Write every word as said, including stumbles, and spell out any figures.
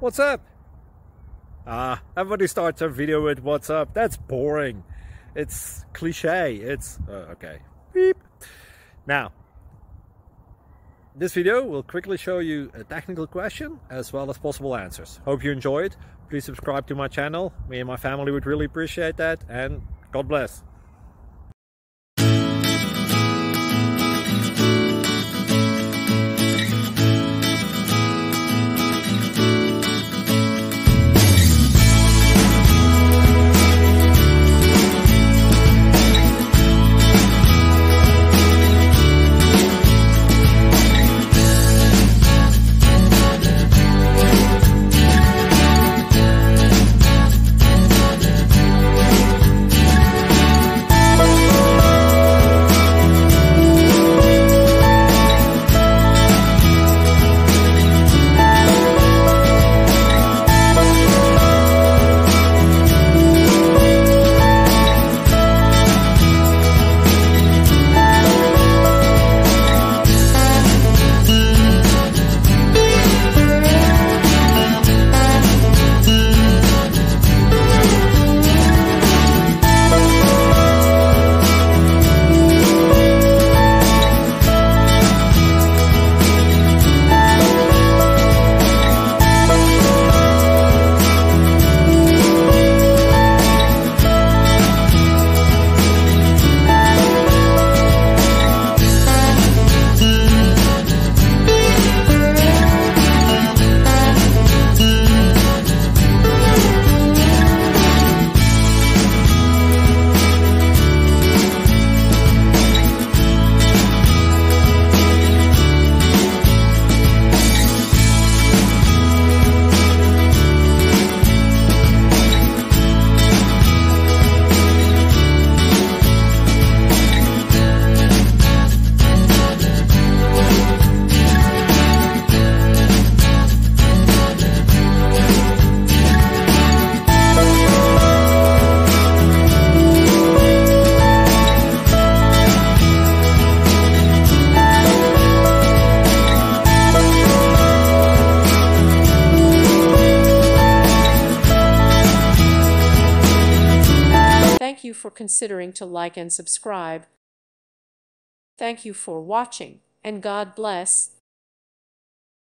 What's up? Ah, everybody starts their video with what's up. That's boring. It's cliche. It's uh, okay. Beep. Now, this video will quickly show you a technical question as well as possible answers. Hope you enjoyed. Please subscribe to my channel. Me and my family would really appreciate that, and God bless. Thank you for considering to like and subscribe. Thank you for watching, and God bless.